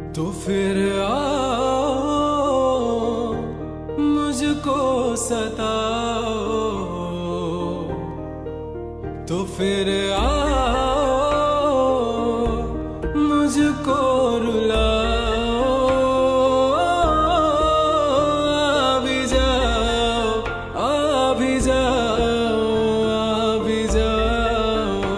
तो फिर आओ मुझको सताओ, तो फिर आओ मुझको रुलाओ। आ भी जाओ, आ भी जाओ, आ भी जाओ।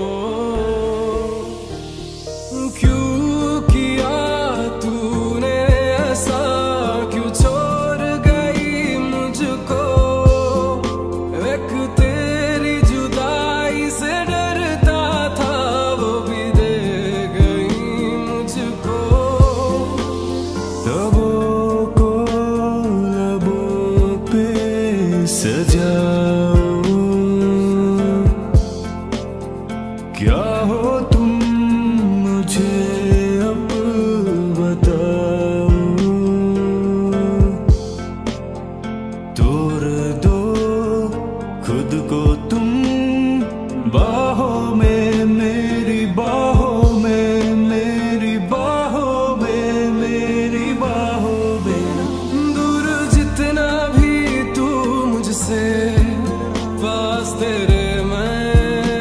क्यों किया तूने ऐसा, क्यों छोड़ गई मुझको? एक तेरी जुदाई से डरता था, वो भी दे गई मुझको। लबों को लबों पे सजाओ, क्या हो तुम मुझे अब बताओ। तोड़ दो खुद को तुम बाहों में, मेरी बाहों में, मेरी बाहों में, मेरी बाहों में। दूर जितना भी तू मुझसे, पास तेरे मैं।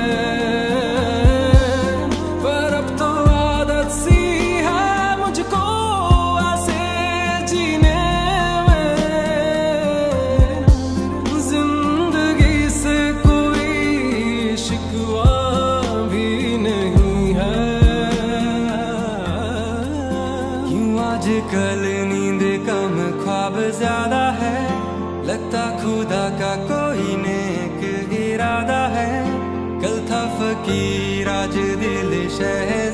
पर अब तो आदत सी है मुझको ऐसे जीने में। जिंदगी से कोई शिकवा भी नहीं है। क्यों आजकल नींद कम ख्वाब ज्यादा है, लगता खुदा का कोई नेक इरादा है। कल था फकीर आज दिल शहर